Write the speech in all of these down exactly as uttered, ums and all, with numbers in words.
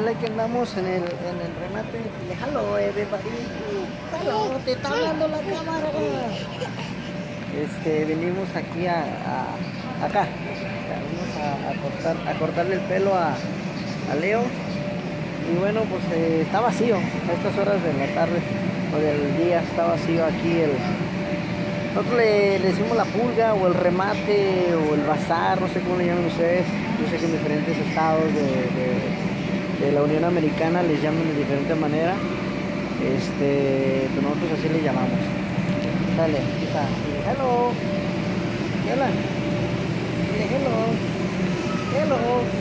Sale que andamos en el, en el remate. Hello, everybody. Hello, te está hablando la cámara. Este, venimos aquí a, a acá. Venimos a, a cortar, a cortarle el pelo a, a Leo. Y bueno, pues eh, está vacío. A estas horas de la tarde o del día está vacío aquí el. Nosotros le, le decimos la pulga o el remate o el bazar, no sé cómo le llaman ustedes. Yo sé que en diferentes estados de, de, de la Unión Americana les llaman de diferente manera. Este, pero nosotros así le llamamos. Dale, aquí está. Dile hello. Hola. Dile hello. Hello.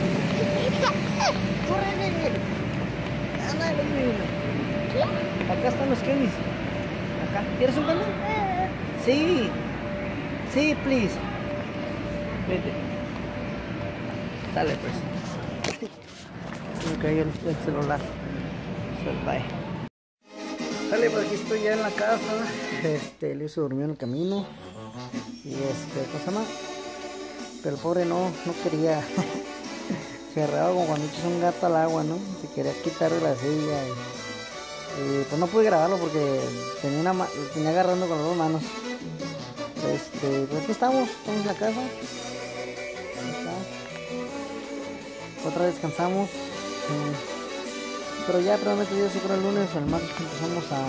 Corre, ándale, mira. Acá están los tenis. Acá. ¿Quieres un pelo? Sí. Sí, please. Vete. Dale, pues. Me cayó el, el celular. Bye. Dale, pues aquí estoy ya en la casa. Este, Leo se durmió en el camino. Y este, ¿cómo se llama? Pero el pobre no, no quería. Se agarraba como cuando echas un gato al agua, ¿no? Se quería quitar de la silla. Y, y pues no pude grabarlo porque tenía una ma tenía agarrando con las dos manos. Este, pues aquí estamos, estamos en la casa. Otra vez descansamos. Pero ya probablemente yo sé que el lunes o el martes empezamos a,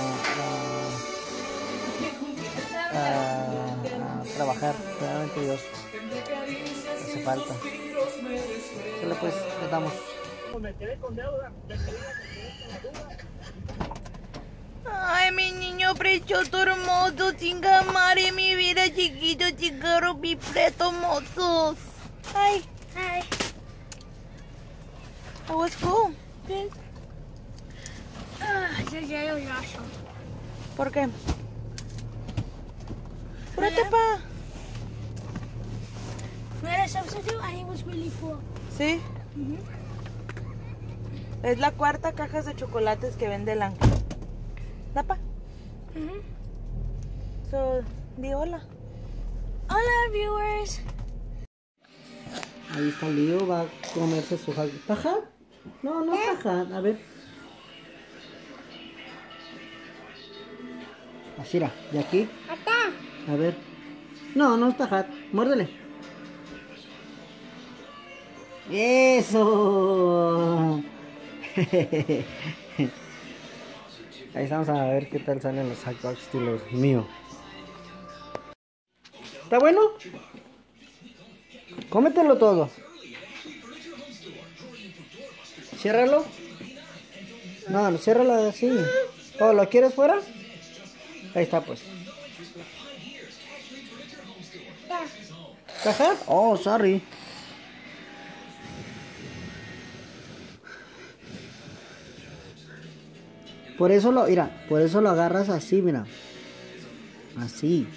a, a, a trabajar. Realmente Dios hace falta. Solo pues le damos. Ay, mi niño precioso, hermoso, chinga madre, mi vida chiquito, chingaro, mi preto, mozos. Hi. Hi. How was school? Good. Ah, yo ya lo lazo. ¿Por qué? Púrate, pa. We had a substitute and it was really full. ¿Sí? Mm-hmm. Es la cuarta caja de chocolates que vende el Ángel. ¿Dapa? Mm-hmm. So, di hola. Hola, viewers. Ahí está Leo, va a comerse su jal. ¿Taja? No, no es taja. A ver. Así era. ¿Y aquí? Acá. A ver. No, no es tajat. Muérdele. ¡Eso! Ahí estamos a ver qué tal salen los hot dogs y los míos. ¿Está bueno? Cómetelo todo. Ciérralo. No, no, ciérralo así. ¿O lo quieres fuera? Ahí está, pues. ¿Caja? Oh, sorry. Por eso lo, mira, por eso lo agarras así, mira. Así.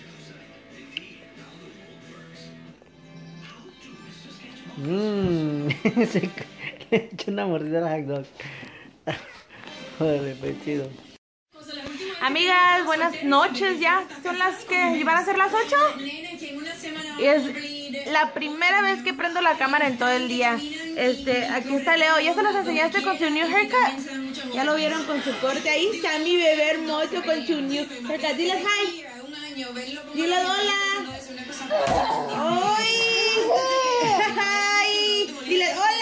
Mmm. Se le echó una mordida al hot dog. Joder, fue chido. Amigas, buenas noches ya. Son las que van a ser las ocho. Y es la primera vez que prendo la cámara en todo el día. Este, aquí está Leo. ¿Ya se los enseñaste con su new haircut? Ya lo vieron con su corte. Ahí está mi bebé hermoso con su new haircut. Dile hi. Dile hola. ¡Ay! ¡Ay! Dile hola.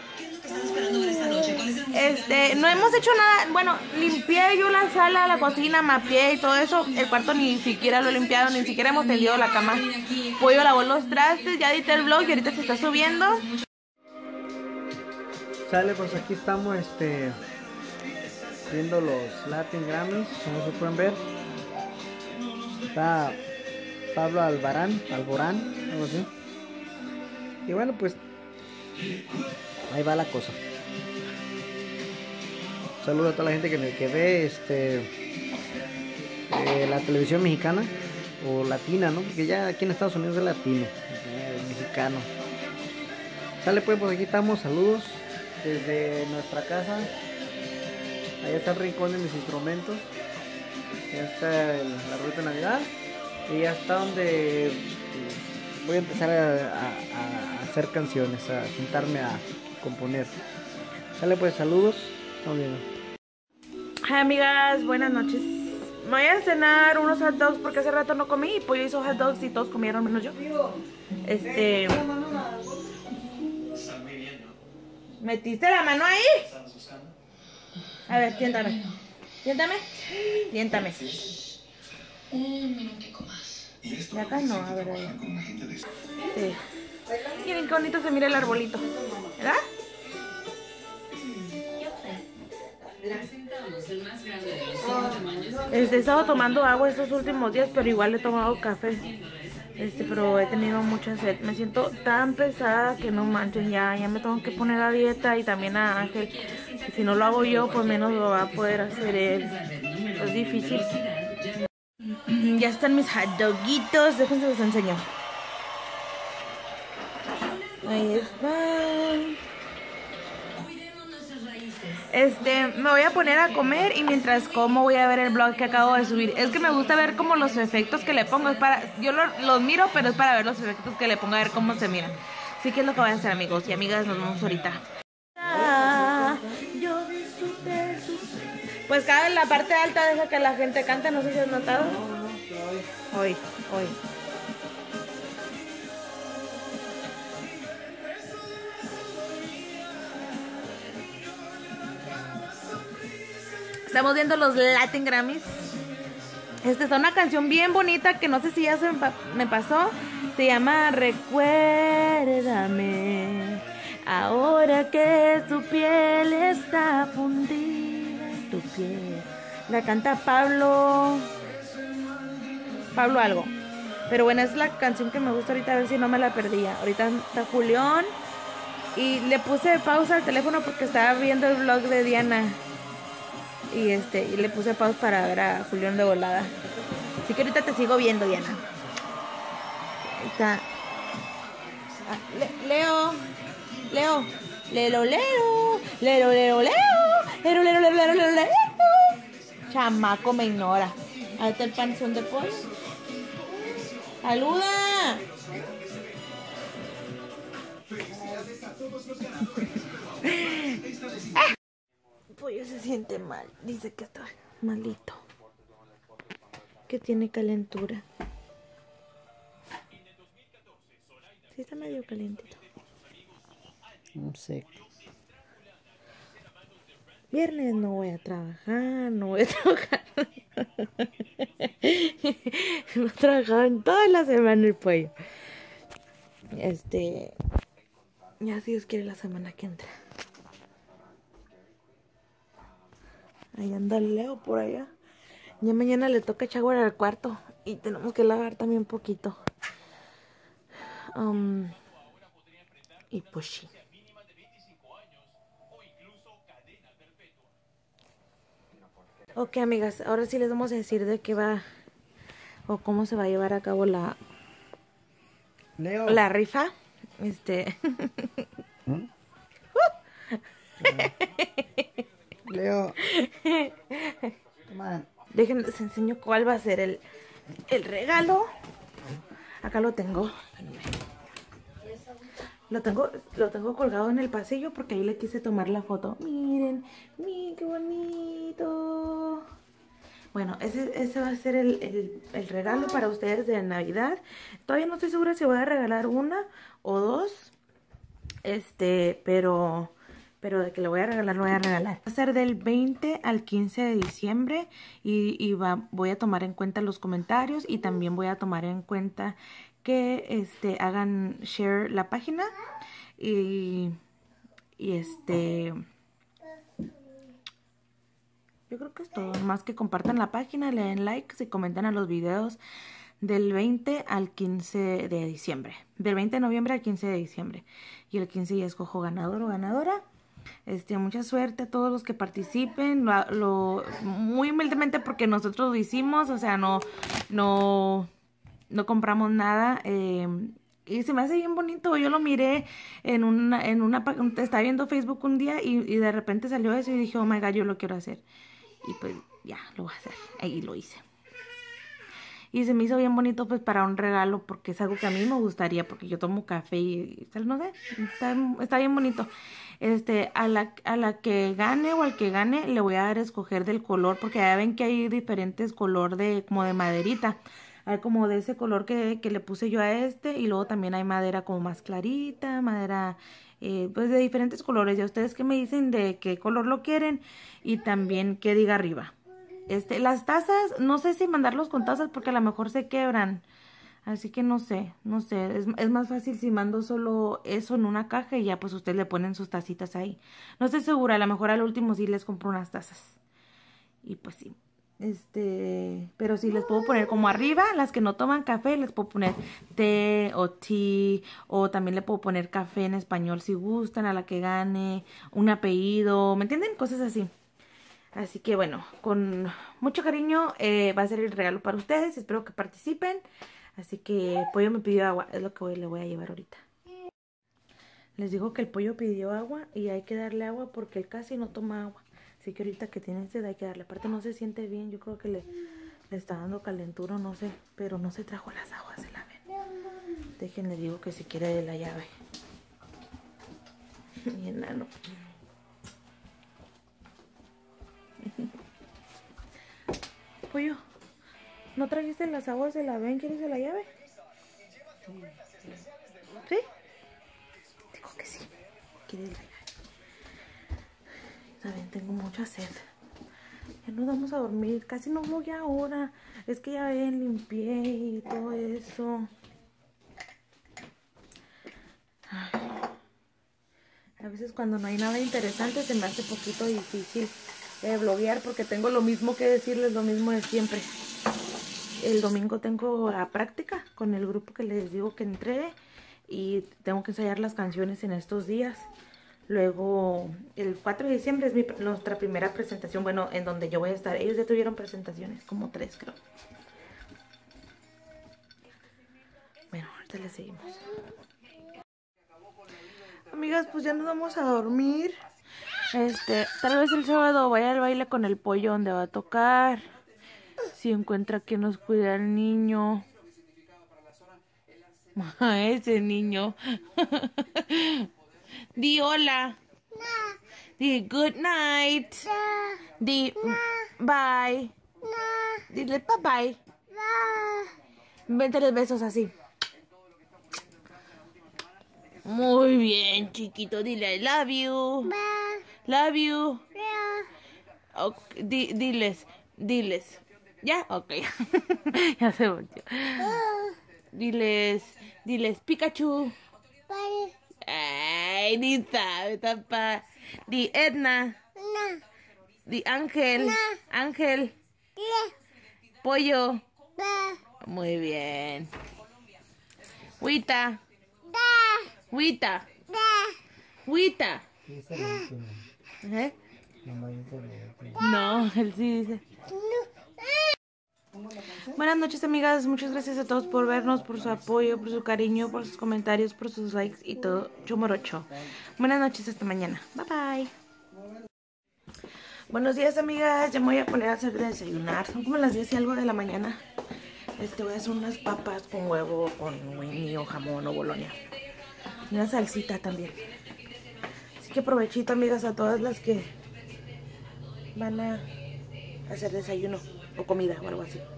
Este, no hemos hecho nada. Bueno, limpié yo la sala, la cocina, mapeé y todo eso. El cuarto ni siquiera lo he limpiado, ni siquiera hemos tendido la cama. Pollo lavó los trastes, ya edité el vlog y ahorita se está subiendo. Sale, pues aquí estamos este viendo los Latin Grammys, como se pueden ver. Está Pablo Albarán, Alborán, algo así. Y bueno, pues ahí va la cosa. Saludos a toda la gente que, que ve este eh, la televisión mexicana o latina, ¿no? Porque ya aquí en Estados Unidos es latino, eh, mexicano. Sale, pues, pues aquí estamos. Saludos desde nuestra casa. Allá está el rincón de mis instrumentos. Ya está el, la ruta de Navidad. Y ya está donde voy a empezar a, a, a hacer canciones, a sentarme a componer. Sale pues, saludos. Estamos viendo. Hi amigas, buenas noches. Me voy a cenar unos hot dogs porque hace rato no comí y pues yo hice hot dogs y todos comieron menos yo. Este... ¿Metiste la mano ahí? A ver, tiéntame. Tiéntame. Tiéntame. Un minutico más. De acá no, a ver ahí. Sí. Miren qué bonito se mira el arbolito, ¿verdad? Este, he estado tomando agua estos últimos días, pero igual he tomado café. Este, pero he tenido mucha sed. Me siento tan pesada que no manchen, ya, ya me tengo que poner a dieta y también a Ángel. Y si no lo hago yo, pues menos lo va a poder hacer él. Es difícil. Ya están mis hot doguitos, déjense los enseño. Ahí están. Este, me voy a poner a comer y mientras como voy a ver el vlog que acabo de subir. Es que me gusta ver como los efectos que le pongo. Es para, yo lo, los miro, pero es para ver los efectos que le pongo, a ver cómo se miran. Así que es lo que voy a hacer, amigos y amigas. Nos vemos ahorita. Pues cada en la parte alta deja que la gente cante. No sé si has notado. Hoy, hoy. Estamos viendo los Latin Grammys. Esta es una canción bien bonita que no sé si ya se me pasó. Se llama Recuérdame, ahora que tu piel está fundida en tu piel. La canta Pablo Pablo algo. Pero bueno, es la canción que me gusta ahorita, a ver si no me la perdía. Ahorita está Julián. Y le puse pausa al teléfono porque estaba viendo el vlog de Diana. Y este, y le puse pausa para ver a Julián de volada. Así que ahorita te sigo viendo, Diana. Ahí está. Ah, Le, Leo. Leo. Leo, Leo. Leo, Leo, Leo. Leo, Leo, Leo, Leo, Leo, Leo. Chamaco me ignora. Ahí está el panzón de pollo. ¡Saluda! ¡Ah! Pollo se siente mal, dice que está malito, que tiene calentura. Sí está medio calentito. No sé. Viernes no voy a trabajar, no voy a trabajar. No he trabajado en toda la semana el pollo. Este, ya si Dios quiere la semana que entra. Ahí anda el Leo por allá. Ya mañana le toca shower al cuarto. Y tenemos que lavar también un poquito. Um, y pues sí. Ok, amigas. Ahora sí les vamos a decir de qué va. O cómo se va a llevar a cabo la... Leo. La rifa. Este... ¿Mm? Leo. Toma. Déjenme, les enseño cuál va a ser el, el regalo. Acá lo tengo. Lo tengo, lo tengo colgado en el pasillo porque ahí le quise tomar la foto. Miren, miren qué bonito. Bueno, ese, ese va a ser el, el, el regalo para ustedes de Navidad. Todavía no estoy segura si voy a regalar una o dos. Este, pero... Pero de que le voy a regalar, lo voy a regalar. Va a ser del veinte al quince de diciembre. Y, y va, voy a tomar en cuenta los comentarios. Y también voy a tomar en cuenta que este, hagan share la página. Y, y este... Yo creo que es todo. Más que compartan la página, le den like, y comenten a los videos del veinte al quince de diciembre. Del veinte de noviembre al quince de diciembre. Y el quince ya escojo ganador o ganadora. Este, mucha suerte a todos los que participen, lo, lo, muy humildemente porque nosotros lo hicimos, o sea, no, no, no compramos nada, eh, y se me hace bien bonito. Yo lo miré en una, en una, estaba viendo Facebook un día y, y de repente salió eso y dije, oh my god, yo lo quiero hacer, y pues ya, lo voy a hacer, ahí lo hice. Y se me hizo bien bonito pues para un regalo porque es algo que a mí me gustaría porque yo tomo café y no sé, está, está bien bonito. Este, a la, a la que gane o al que gane le voy a dar a escoger del color porque ya ven que hay diferentes color de como de maderita. Hay como de ese color que, que le puse yo a este y luego también hay madera como más clarita, madera eh, pues de diferentes colores. Ya ustedes que me dicen de qué color lo quieren y también qué diga arriba. Este, las tazas, no sé si mandarlos con tazas porque a lo mejor se quebran. Así que no sé, no sé. Es, es más fácil si mando solo eso en una caja y ya pues ustedes le ponen sus tacitas ahí. No estoy segura, a lo mejor al último sí les compro unas tazas. Y pues sí. Este, pero sí les puedo poner como arriba, las que no toman café, les puedo poner té o tea. O también le puedo poner café en español si gustan, a la que gane. Un apellido, ¿me entienden? Cosas así. Así que bueno, con mucho cariño eh, va a ser el regalo para ustedes. Espero que participen. Así que Pollo me pidió agua. Es lo que voy, le voy a llevar ahorita. Les digo que el Pollo pidió agua y hay que darle agua porque él casi no toma agua. Así que ahorita que tiene sed hay que darle. Aparte no se siente bien. Yo creo que le, le está dando calentura, no sé. Pero no se trajo las aguas, se la ven. Déjenle, digo que si quiere de la llave. Mi enano. Pollo, ¿no trajiste las aguas de la ven? ¿Quieres de la llave? ¿Sí? Digo que sí. ¿Quieres de la llave? Saben, tengo mucha sed. Ya nos vamos a dormir. Casi no voy ahora. Es que ya ven, limpié y todo eso. Ay. A veces cuando no hay nada interesante se me hace poquito difícil eh, bloguear porque tengo lo mismo que decirles, lo mismo de siempre. El domingo tengo la práctica con el grupo que les digo que entré y tengo que ensayar las canciones en estos días. Luego el cuatro de diciembre es mi, nuestra primera presentación, bueno, en donde yo voy a estar. Ellos ya tuvieron presentaciones, como tres creo. Bueno, ahorita les seguimos. Amigas, pues ya nos vamos a dormir. Este, tal vez el sábado vaya al baile con el Pollo donde va a tocar. Si encuentra quien nos cuida al niño. Ese niño. Di hola. Di good night. Di bye. Dile bye bye. Vente los besos así. Muy bien, chiquito. Dile I love you. Love you. Okay, di, diles, diles. ¿Ya? Ok. Ya se volvió. Diles, diles Pikachu. Ay, ni sabe, tapa. Di Edna. Di Ángel. Ángel. Pollo. Muy bien. Huita. Huita. Huita. ¿Eh? No, él sí dice. Buenas noches, amigas. Muchas gracias a todos por vernos, por su apoyo, por su cariño, por sus comentarios, por sus likes y todo. Chumorocho. Buenas noches, hasta mañana. Bye bye. Buenos días, amigas. Ya me voy a poner a hacer de desayunar. Son como las diez y algo de la mañana. Este, voy a hacer unas papas con huevo, con Winnie o jamón o bolonia. Y una salsita también. Así que provechito, amigas, a todas las que van a hacer desayuno o comida o algo así.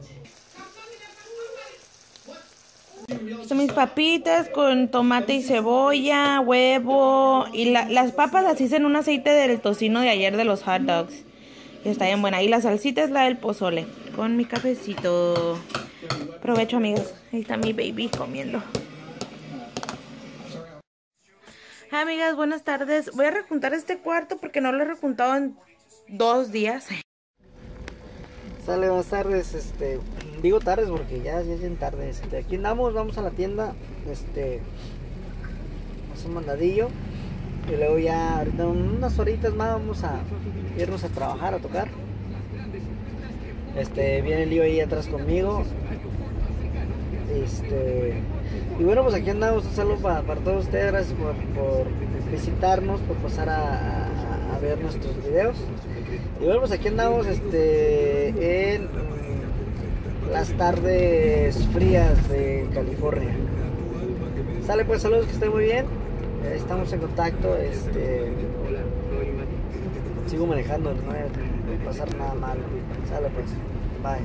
Son mis papitas con tomate y cebolla, huevo. Y la, las papas las hice en un aceite del tocino de ayer de los hot dogs. Y está bien buena. Y la salsita es la del pozole. Con mi cafecito. Provecho, amigas. Ahí está mi baby comiendo. Amigas, buenas tardes. Voy a rejuntar este cuarto porque no lo he rejuntado en dos días. Sale, buenas tardes, este, digo tardes porque ya, ya es bien tarde, este, aquí andamos, vamos a la tienda, este, hacemos un mandadillo y luego ya ahorita unas horitas más vamos a irnos a trabajar, a tocar. Este, viene el lío ahí atrás conmigo, este, y bueno, pues aquí andamos. Un saludo para, para todos ustedes, gracias por, por visitarnos, por pasar a, a, a ver nuestros videos. Y bueno, pues aquí andamos este, en las tardes frías de California. Sale pues, saludos, que estén muy bien. Eh, estamos en contacto. Este, sigo manejando, no va a pasar nada malo. Sale pues, bye.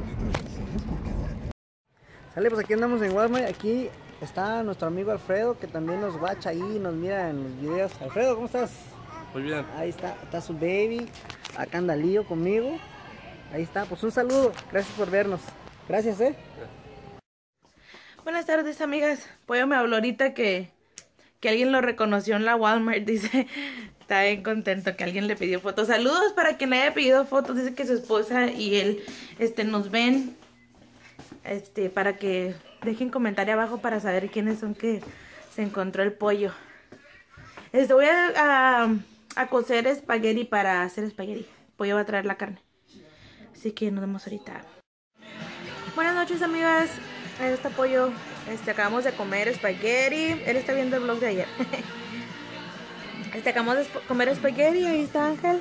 Sale pues, aquí andamos en Walmart. Aquí está nuestro amigo Alfredo, que también nos watcha ahí, nos mira en los videos. Alfredo, ¿cómo estás? Muy bien. Ahí está, está su baby. Acá anda Lío conmigo. Ahí está, pues un saludo. Gracias por vernos. Gracias, eh. Buenas tardes, amigas. Pollo me habló ahorita que, que alguien lo reconoció en la Walmart. Dice, está bien contento que alguien le pidió fotos. Saludos para quien le haya pedido fotos. Dice que su esposa y él este, nos ven. Este, para que dejen comentario abajo para saber quiénes son que se encontró el pollo. Este, voy a, a, a cocer espagueti para hacer espagueti. Pollo va a traer la carne. Así que nos vemos ahorita. Buenas noches, amigas. Este pollo, este, acabamos de comer espagueti. Él está viendo el vlog de ayer. Este, acabamos de comer espagueti. Ahí está Ángel.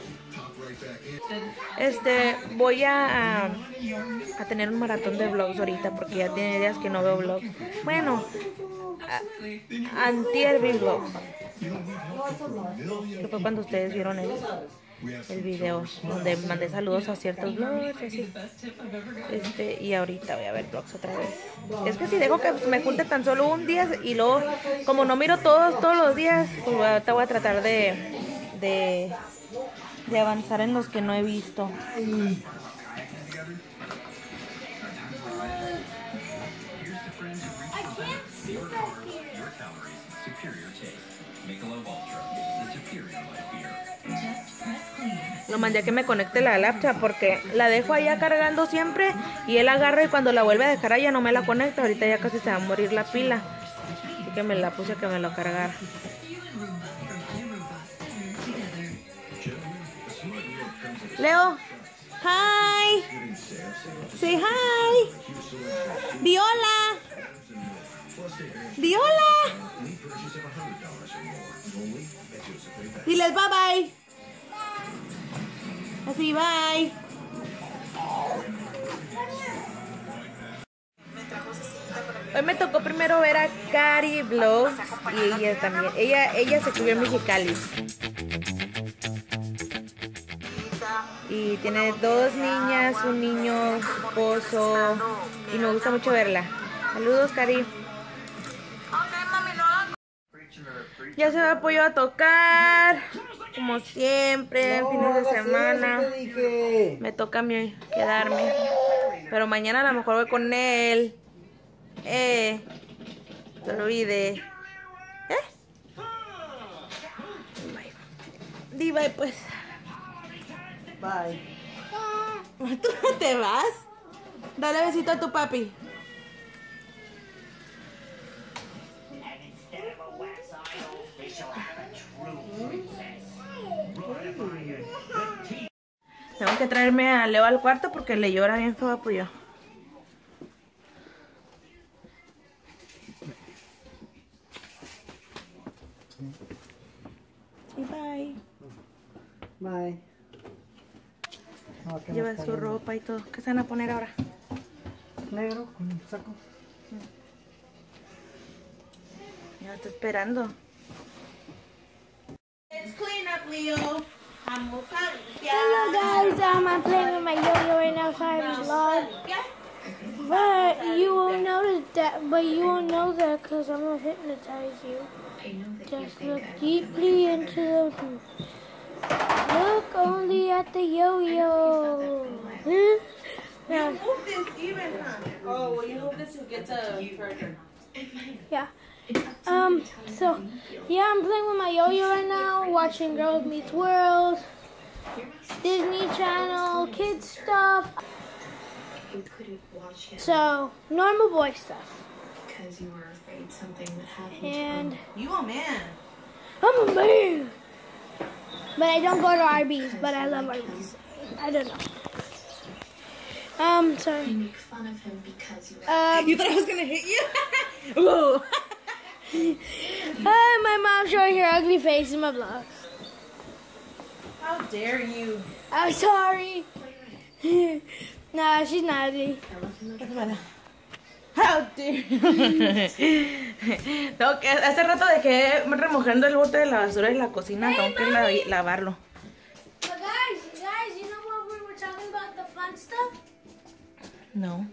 Este, voy a, a, a tener un maratón de vlogs ahorita porque ya tiene días que no veo vlogs. Bueno, a, antier vi vlogs. Que fue cuando ustedes vieron el, el video donde mandé saludos a ciertos vlogs, así. Este, y ahorita voy a ver vlogs otra vez. Es que si dejo que me junte tan solo un día y luego, como no miro todos, todos los días, pues ahorita voy a tratar de, de, de avanzar en los que no he visto. Lo mandé a que me conecte la laptop porque la dejo allá cargando siempre y él agarra y cuando la vuelve a dejar allá no me la conecta. Ahorita ya casi se va a morir la pila. Así que me la puse a que me lo cargara. Leo, hi. Say hi. Viola. Viola. Diles bye bye. Así, bye. Hoy me tocó primero ver a Cari Vlogs y ella también. Ella, ella se crió en Mexicali. Y tiene dos niñas, un niño, esposo. Y me gusta mucho verla. Saludos, Cari. Ya se va Pollo a tocar. Como siempre, no, fines de semana. Eso, me toca a mí quedarme. Pero mañana a lo mejor voy con él. Eh. No lo olvide. ¿Eh? Bye. Di bye, pues. Bye. ¿Tú no te vas? Dale besito a tu papi. Tengo que traerme a Leo al cuarto porque le llora bien feo a Pollo. Y bye. Bye. No, lleva su ropa y todo. ¿Qué se van a poner ahora? Negro con un saco. Ya estoy esperando. Let's clean up, Leo. Hello guys, um, I'm playing with my yo-yo right now, so I have a vlog. But you won't notice that, but you won't know that because I'm gonna hypnotize you. Just look deeply into the... Look only at the yo-yo. You move this even, huh? Oh, well, you move this to get to further. Yeah. Um, so, yeah, I'm playing with my yo-yo right now, watching Girls Meets World, Disney Channel, kids stuff. So, normal boy stuff. And you a man. I'm a man. But I don't go to Arby's, but I love Arby's. I don't know. Um, sorry. You make fun of him because you Um, You thought I was gonna hit you? Ooh. Hi, my mom showing her ugly face in my vlogs. How dare you? I'm sorry. No, she's not ugly. How dare you. Tengo que, hace rato dejé remojando el bote de la basura en la cocina. Tengo que la, lavarlo. But guys, guys, you know what we were talking about, the fun stuff? No.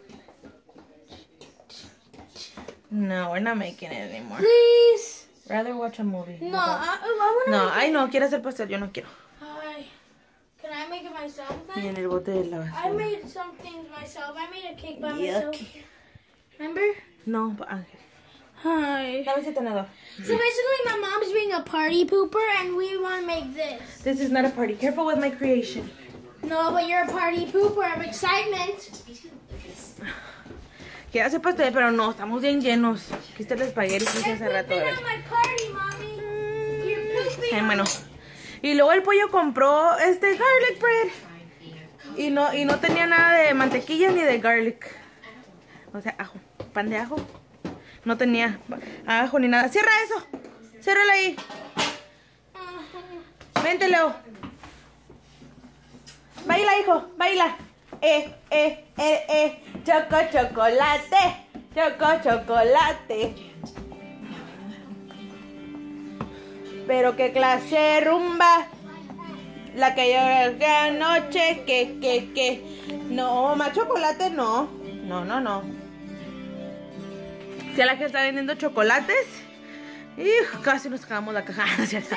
No, we're not making it anymore. Please. Rather watch a movie. No, I, I wanna No, make ay no, quiero hacer pastel, yo no quiero. Hi. Can I make it myself Y then? en el bote de la basura. I made some things myself. I made a cake by Yucky. myself. Remember? No, Ángel. Hi. Dame ese tenedor. So basically, my mom's being a party pooper, and we want to make this. This is not a party. Careful with my creation. No, but you're a party pooper of excitement. Quiero hacer pastel, pero no, estamos bien llenos. Aquí está el espagueti que hice hace You're rato. pooping ¿Verdad? on my party, mommy. You're pooping Ay, on bueno. Y luego el pollo compró este garlic bread. Y no, y no tenía nada de mantequilla ni de garlic. O sea, ajo. Pan de ajo. No tenía ajo ni nada. Cierra eso. Ciérrala ahí. Vente, Leo. Baila, hijo. Baila. Eh, eh, eh, eh. Choco, chocolate. Choco, chocolate. Pero qué clase de rumba. La que yo que anoche. Que, que, que. No, más chocolate no. No, no, no. Si a la que está vendiendo chocolates. Hijo, casi nos acabamos la caja.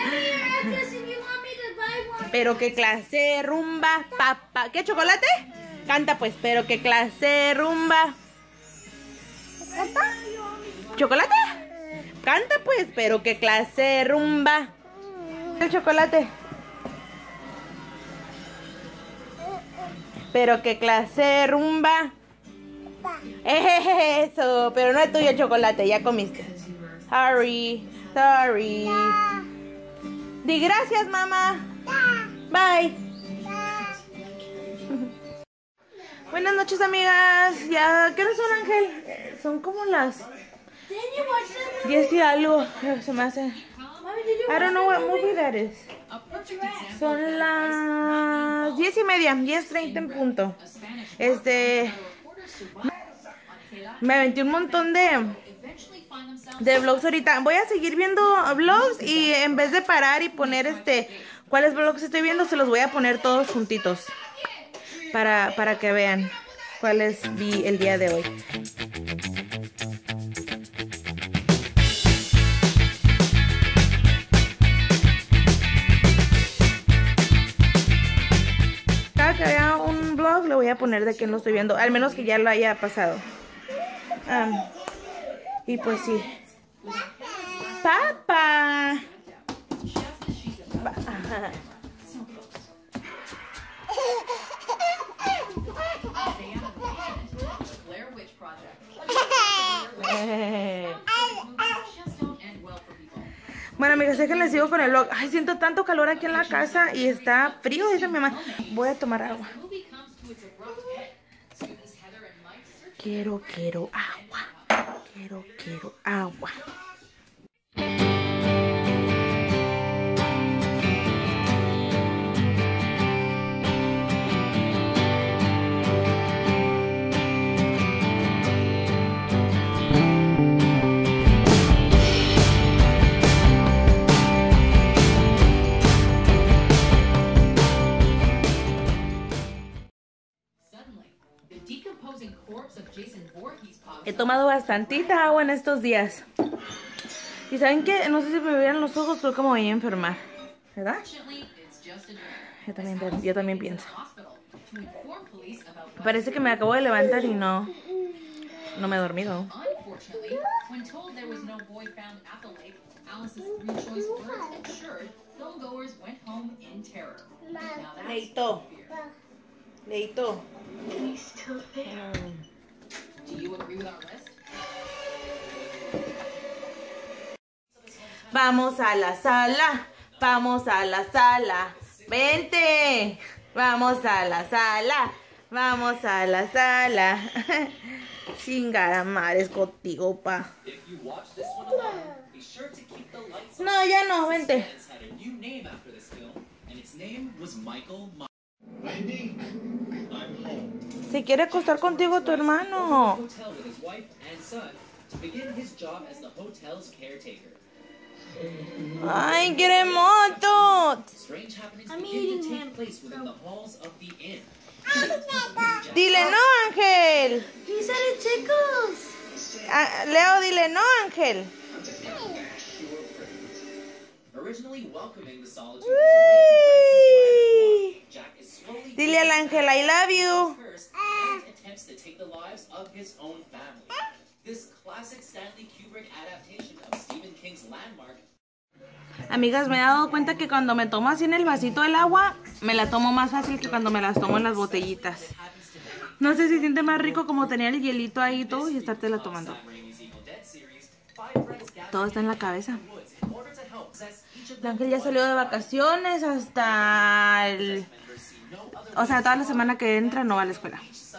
Pero qué clase de rumba. Papá. ¿Qué chocolate? Canta pues, pero qué clase de rumba. ¿Canta? ¿Chocolate? Canta pues, pero qué clase de rumba. El chocolate. Pero qué clase de rumba. Eso, pero no es tuyo el chocolate, ya comiste. Sorry, sorry. Di gracias, mamá. Bye. Buenas noches, amigas. Ya, ¿qué hora son, Ángel? Eh, Son como las diez y algo. Eh, Se me hace. I don't know what movie that is. Son las diez y media, diez treinta en punto. Este. Me aventé un montón de de vlogs ahorita. Voy a seguir viendo vlogs y en vez de parar y poner este cuáles vlogs estoy viendo, se los voy a poner todos juntitos para, para que vean cuáles vi el día de hoy. Cada que vea un vlog le voy a poner de quién lo estoy viendo, al menos que ya lo haya pasado. Um, y pues sí. Papá. Pa- Bueno, amigas, es que les sigo con el vlog. Ay, siento tanto calor aquí en la casa y está frío, dice mi mamá. Voy a tomar agua. Quiero, quiero agua. Quiero, quiero agua. He tomado bastantita agua en estos días. Y ¿saben qué? No sé si me vean los ojos, creo que me voy a enfermar. ¿Verdad? Yo también, yo también pienso. Parece que me acabo de levantar y no, no me he dormido. Leito. Leito. Mm. Vamos a la sala, vamos a la sala, vente, vamos a la sala, vamos a la sala. Chingaramares contigo, pa. No, ya no, vente. Se quiere acostar contigo tu hermano. Ay, quiere moto. I'm eating him. Dile no, Ángel. He said it tickles. Ah, Leo, dile no, Ángel. Uy. Dile al Ángel, I love you. Amigas, me he dado cuenta que cuando me tomo así en el vasito el agua, me la tomo más fácil que cuando me las tomo en las botellitas. No sé si siente más rico como tener el hielito ahí y todo y estártela tomando. Todo está en la cabeza. El Ángel ya salió de vacaciones hasta el... O sea, toda la semana que entra no va a la escuela.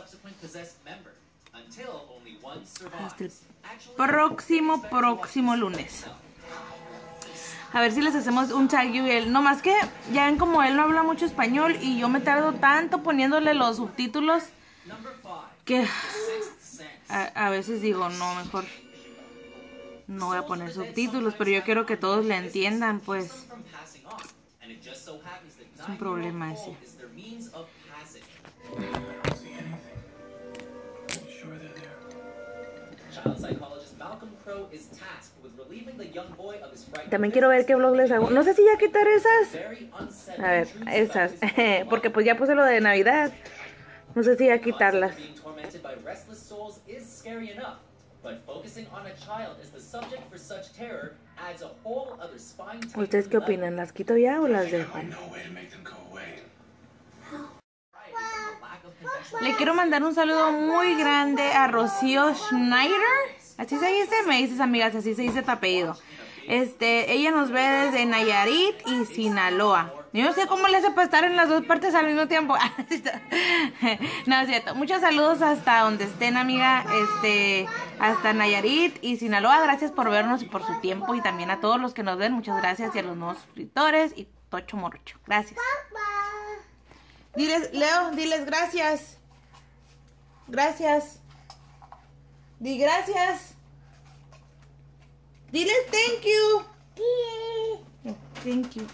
Hasta el próximo, próximo lunes. A ver si les hacemos un tag y él. No más que ya ven como él no habla mucho español y yo me tardo tanto poniéndole los subtítulos que a, a veces digo, no, mejor no voy a poner subtítulos, pero yo quiero que todos le entiendan, pues. Es un problema ese. También quiero ver qué vlog les hago. No sé si ya quitar esas. A ver, esas. Porque pues ya puse lo de Navidad. No sé si ya quitarlas. ¿Ustedes qué opinan? ¿Las quito ya o las dejo? Le quiero mandar un saludo muy grande a Rocío Schneider. Así se dice, me dices amigas, así se dice tu apellido. Este, ella nos ve desde Nayarit y Sinaloa. Yo no sé cómo le hace para estar en las dos partes al mismo tiempo. No, es cierto. Muchos saludos hasta donde estén, amiga. Este, hasta Nayarit y Sinaloa. Gracias por vernos y por su tiempo. Y también a todos los que nos ven. Muchas gracias. Y a los nuevos suscriptores. Y Tocho Morocho. Gracias. Diles, Leo, diles gracias. Gracias. Di gracias. Diles thank you. Thank you.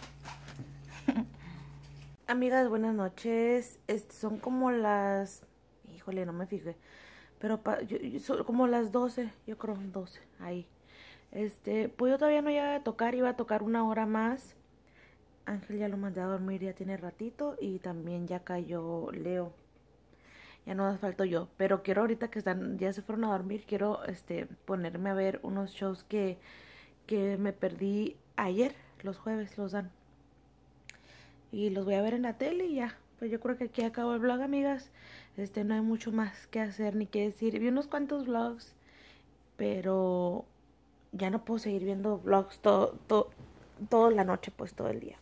Amigas, buenas noches. Este, son como las... Híjole, no me fijé. Pero pa, yo, yo, son como las doce. Yo creo doce. Ahí. Este, pues yo todavía no iba a tocar. Iba a tocar una hora más. Ángel ya lo mandé a dormir. Ya tiene ratito. Y también ya cayó Leo. Ya no más falto yo. Pero quiero ahorita que están... Ya se fueron a dormir. Quiero este ponerme a ver unos shows que... Que me perdí ayer. Los jueves los dan. Y los voy a ver en la tele y ya. Pues yo creo que aquí acabó el vlog, amigas. Este, no hay mucho más que hacer ni que decir. Vi unos cuantos vlogs, pero ya no puedo seguir viendo vlogs todo, todo, toda la noche, pues todo el día.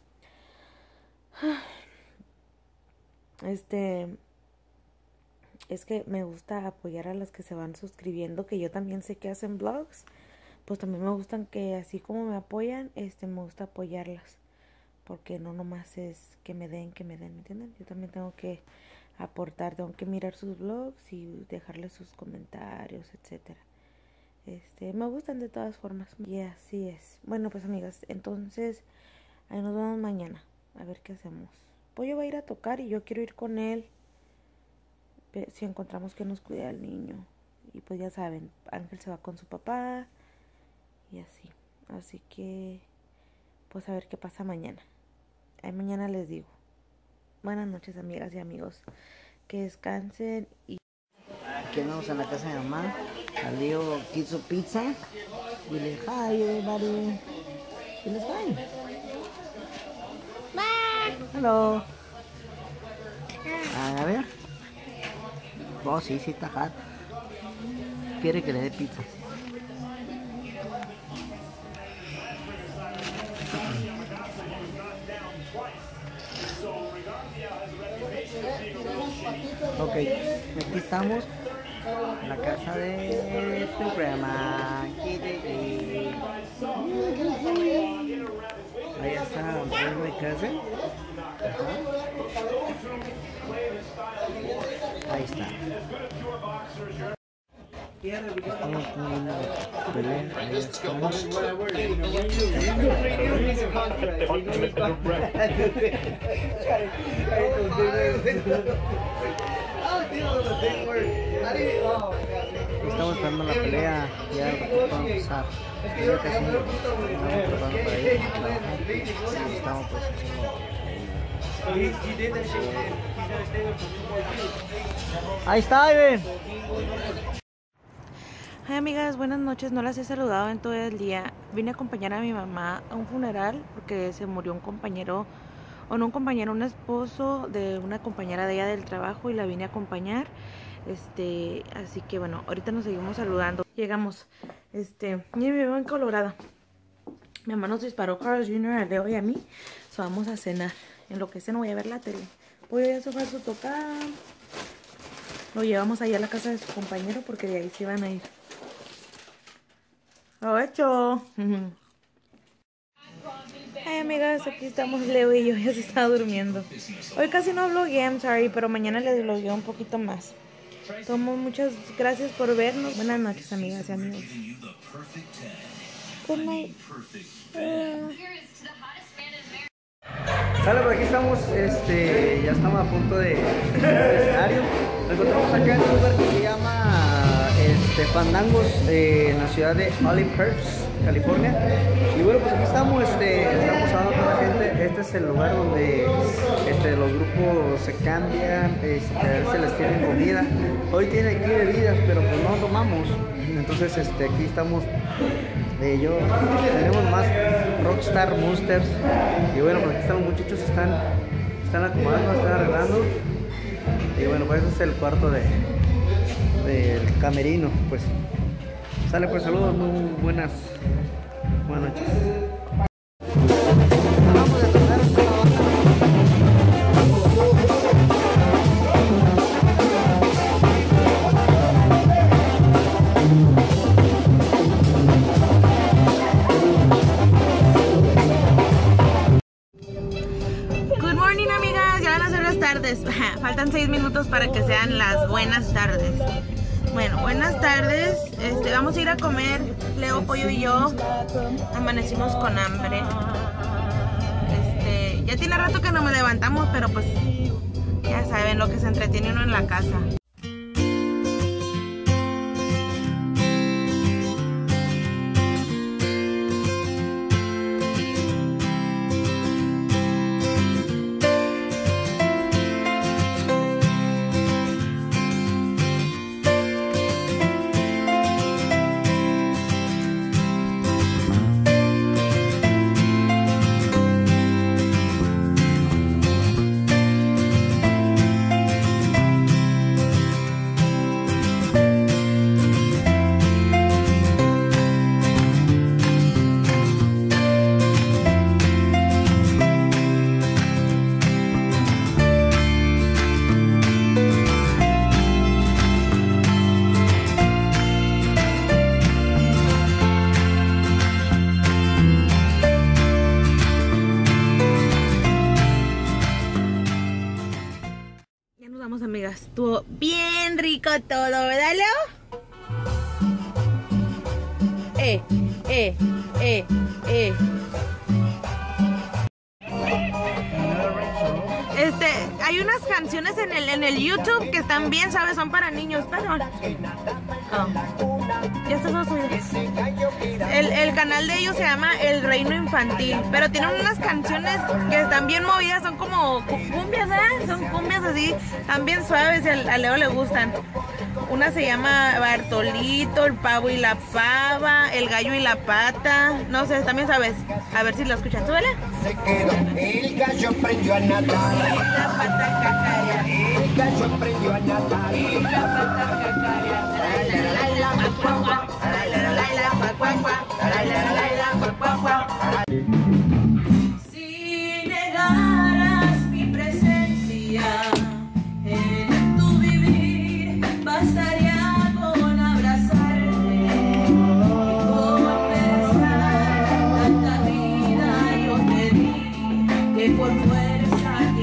Este, es que me gusta apoyar a las que se van suscribiendo, que yo también sé que hacen vlogs. Pues también me gustan que así como me apoyan, este, me gusta apoyarlas. Porque no nomás es que me den, que me den, ¿me entienden? Yo también tengo que aportar, tengo que mirar sus vlogs y dejarles sus comentarios, etcétera. Este, me gustan de todas formas. Y así es. Bueno, pues amigas, entonces ahí nos vemos mañana. A ver qué hacemos. Pollo va a ir a tocar y yo quiero ir con él. Si encontramos que nos cuide al niño. Y pues ya saben, Ángel se va con su papá. Y así. Así que, pues a ver qué pasa mañana. Ahí mañana les digo. Buenas noches, amigas y amigos. Que descansen. Y aquí andamos en la casa de mamá. Leo quiso pizza. Y le dije, hi everybody. Y les hi. Hello. Ah, a ver. Oh, sí, sí, está hot. Quiere que le dé pizza. Ok, aquí estamos en la casa de tu grandma. Ahí está mi casa. Ahí está. Estamos con una pelea. Ahí estamos. Estamos esperando la pelea. Ya vamos a empezar. Ya casi estamos preparando para ir. Estamos pues ahí está, Ivan. Ay, amigas, buenas noches. No las he saludado en todo el día. Vine a acompañar a mi mamá a un funeral porque se murió un compañero, o no un compañero, un esposo de una compañera de ella del trabajo y la vine a acompañar. Este, así que bueno, ahorita nos seguimos saludando. Llegamos, este, mi vivo en Colorado. Mi mamá nos disparó Carl junior a Leo y a mí. So vamos a cenar. En lo que sé no voy a ver la tele. Voy a sofá su tocada. Lo llevamos allá a la casa de su compañero porque de ahí se iban a ir. Lo hecho. Ay, amigas, aquí estamos Leo y yo. Ya se está durmiendo. Hoy casi no vlogué, I'm sorry, pero mañana les vlogueo un poquito más. Tomo muchas gracias por vernos. Buenas noches, amigas y amigos. Good night. Uh. Sale, por aquí estamos, este, ya estamos a punto de escenario. Nos encontramos acá en un lugar que se llama este, Fandangos, eh, en la ciudad de Olive Herbs, California. Y bueno, pues aquí estamos, este, estamos hablando con la gente. Este es el lugar donde este, los grupos se cambian, este, a ver si les tienen comida. Hoy tiene aquí bebidas, pero pues no tomamos. Entonces este, aquí estamos. Eh, yo tenemos más Rockstar Monsters y bueno, pues aquí están los muchachos, están, están acomodando, están arreglando y bueno, pues ese es el cuarto de del camerino. Pues sale, pues saludos, muy buenas buenas noches. Vamos a tocar esta banda. Faltan seis minutos para que sean las buenas tardes. Bueno, buenas tardes. Este, vamos a ir a comer. Leo, Pollo y yo amanecimos con hambre. Este, ya tiene rato que no me levantamos, pero pues ya saben lo que se entretiene uno en la casa. Amigas, estuvo bien rico todo, ¿verdad, Leo? Eh, eh, eh, eh. Este, hay unas canciones en el, en el YouTube que están bien, ¿sabes? Son para niños, perdón. Oh. Ya está todo suyo. El, el canal de ellos se llama El Reino Infantil, pero tienen unas canciones que están bien movidas, son como cumbias, ¿eh? Son cumbias así, están bien suaves y a Leo le gustan. Una se llama Bartolito, el pavo y la pava, el gallo y la pata, no sé, también sabes. A ver si lo escuchan, ¿tú, vale? Se quedó, el gallo aprendió a nadar, la pata cacaria, el gallo aprendió a nadar, la pata cacaria, la la la la cuacua, la la la la cuacua, la la la la cuacua. Si negaras mi presencia en tu vivir, bastaría con abrazarte y conversar. Tanta vida yo te di que por fuerza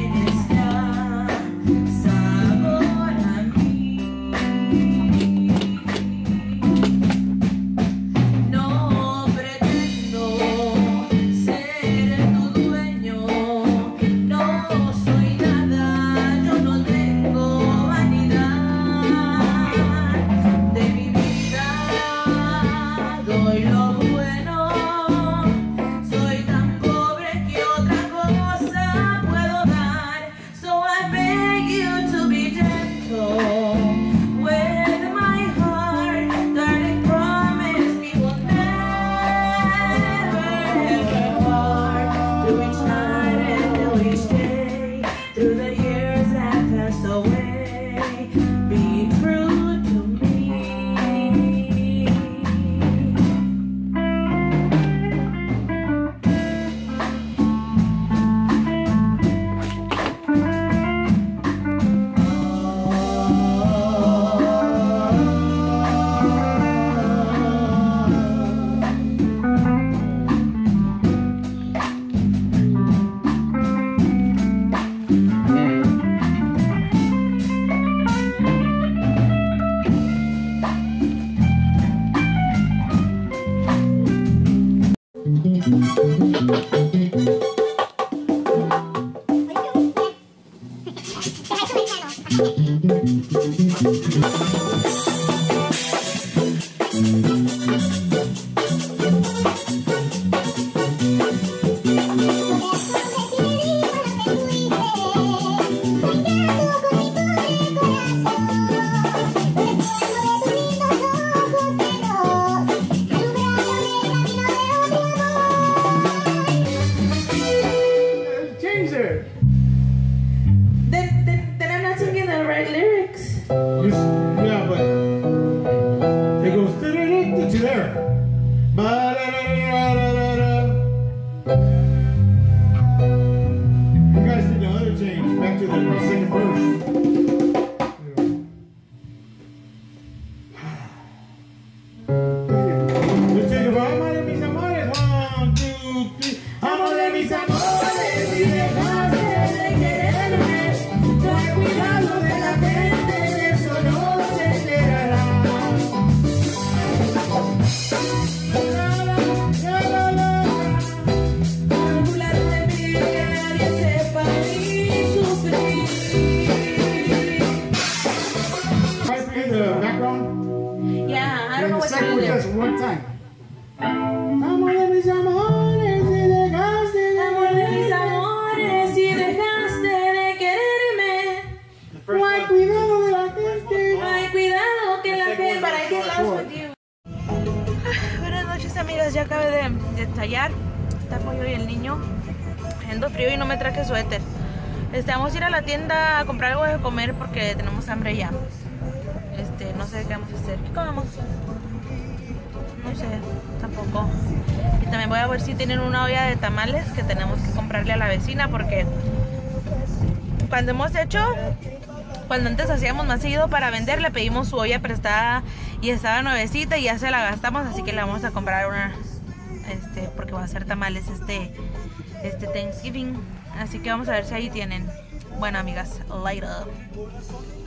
Yeah, but it goes to there. Ba-da-da-da-da-da-da. You guys did the other change back to the second verse. Let's take it from Amor de mis amores. One, two, three. Amor de mis amores, si dejaste de quererme, ten cuidado de la gente, de eso no se enterará. Yeah, I don't know what to do there. Just one time. Amor de mis amores, si dejaste de Amor de mis amores, si dejaste de quererme, Ay, cuidado de la gente. ay, cuidado que la gente para que las with you. Buenas noches, amigas, ya acabé de, de ensayar. Está Pollo y el niño. Haciendo frío y no me traje suéter. Este, vamos a ir a la tienda a comprar algo de comer porque tenemos hambre ya. Este, no sé qué vamos a hacer. ¿Qué comemos? No sé, tampoco. Y también voy a ver si tienen una olla de tamales que tenemos que comprarle a la vecina porque cuando hemos hecho, cuando antes hacíamos más seguido para vender, le pedimos su olla prestada y estaba nuevecita y ya se la gastamos, así que le vamos a comprar una, este, porque va a hacer tamales este, este Thanksgiving. Así que vamos a ver si ahí tienen. Bueno, amigas, later.